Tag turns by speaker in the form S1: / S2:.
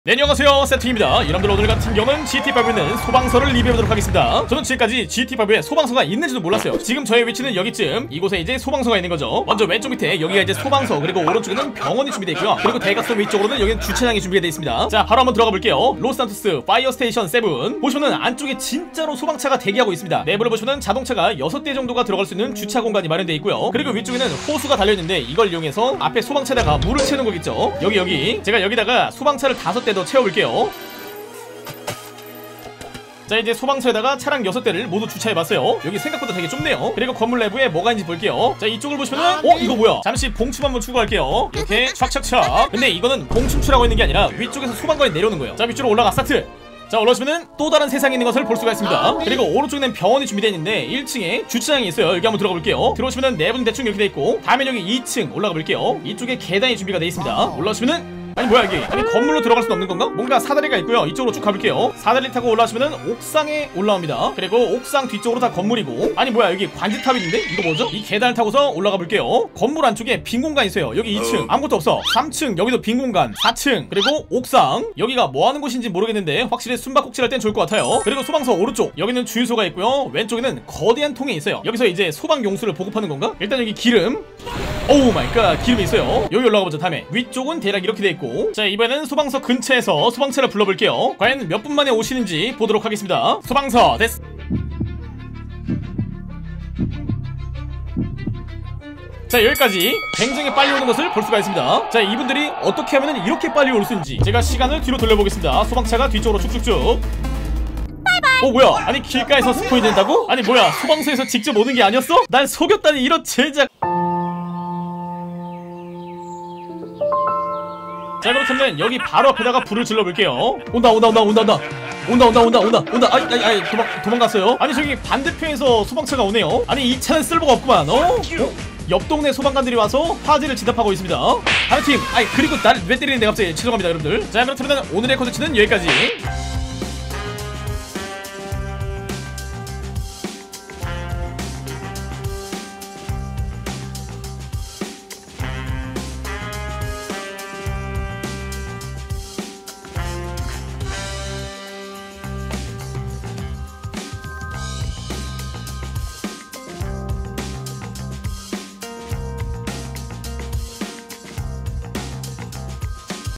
S1: 네, 안녕하세요, 세팅입니다. 여러분들, 오늘 같은 경우는 GT5에 있는 소방서를 리뷰해보도록 하겠습니다. 저는 지금까지 GT5에 소방서가 있는지도 몰랐어요. 지금 저의 위치는 여기쯤, 이곳에 이제 소방서가 있는 거죠. 먼저 왼쪽 밑에 여기가 이제 소방서, 그리고 오른쪽에는 병원이 준비되어 있고요. 그리고 대각선 위쪽으로는 여기는 주차장이 준비되어 있습니다. 자, 바로 한번 들어가 볼게요. 로스산토스 파이어 스테이션 7 보시면은 안쪽에 진짜로 소방차가 대기하고 있습니다. 내부를 보시면은 자동차가 6대 정도가 들어갈 수 있는 주차 공간이 마련되어 있고요. 그리고 위쪽에는 호수가 달려있는데 이걸 이용해서 앞에 소방차에다가 물을 채우는 거겠죠. 여기 제가 여기다가 소방차를 5대 더 채워볼게요. 자, 이제 소방서에다가 차량 6대를 모두 주차해봤어요. 여기 생각보다 되게 좁네요. 그리고 건물 내부에 뭐가 있는지 볼게요. 자, 이쪽을 보시면은 이거 뭐야? 잠시 봉춤 한번 추구할게요. 이렇게 촥촥촥. 근데 이거는 봉춤 추라고 있는 게 아니라 위쪽에서 소방관이 내려오는 거예요. 자, 위쪽으로 올라가 스타트. 자, 올라오시면은 또 다른 세상에 있는 것을 볼 수가 있습니다. 그리고 오른쪽에는 병원이 준비되어 있는데 1층에 주차장이 있어요. 여기 한번 들어가 볼게요. 들어오시면은 내부는 대충 이렇게 돼 있고, 다음에 여기 2층 올라가 볼게요. 이쪽에 계단이 준비가 돼 있습니다. 올라오시면은 아니 뭐야 이게? 아니 건물로 들어갈 수는 없는 건가? 뭔가 사다리가 있고요. 이쪽으로 쭉 가볼게요. 사다리 타고 올라오시면은 옥상에 올라옵니다. 그리고 옥상 뒤쪽으로 다 건물이고, 아니 뭐야 여기 관제탑이 있는데? 이거 뭐죠? 이 계단을 타고서 올라가 볼게요. 건물 안쪽에 빈 공간 있어요. 여기 2층 아무것도 없어. 3층 여기도 빈 공간, 4층 그리고 옥상. 여기가 뭐 하는 곳인지 모르겠는데 확실히 숨바꼭질 할 땐 좋을 것 같아요. 그리고 소방서 오른쪽 여기는 주유소가 있고요. 왼쪽에는 거대한 통이 있어요. 여기서 이제 소방용수를 보급하는 건가? 일단 여기 기름, 오우 마이 갓, 기름이 있어요. 여기 올라가보자. 다음에 위쪽은 대략 이렇게 돼 있고, 자, 이번에는 소방서 근처에서 소방차를 불러볼게요. 과연 몇 분 만에 오시는지 보도록 하겠습니다. 소방서 됐어. 자, 여기까지 굉장히 빨리 오는 것을 볼 수가 있습니다. 자, 이분들이 어떻게 하면 이렇게 빨리 올 수 있는지 제가 시간을 뒤로 돌려보겠습니다. 소방차가 뒤쪽으로 쭉쭉쭉. 뭐야, 아니 길가에서 스포이 된다고? 아니 뭐야, 소방서에서 직접 오는 게 아니었어? 난 속였다니, 이런 제작. 자, 그렇다면 여기 바로 앞에다가 불을 질러볼게요. 온다. 아이 도망갔어요. 아니 저기 반대편에서 소방차가 오네요. 아니 이 차는 쓸모가 없구만. 옆 동네 소방관들이 와서 화재를 진압하고 있습니다. 다른 팀, 아이 그리고 나를 왜 때리는데 갑자기. 죄송합니다 여러분들. 자, 그렇다면 오늘의 콘텐츠는 여기까지.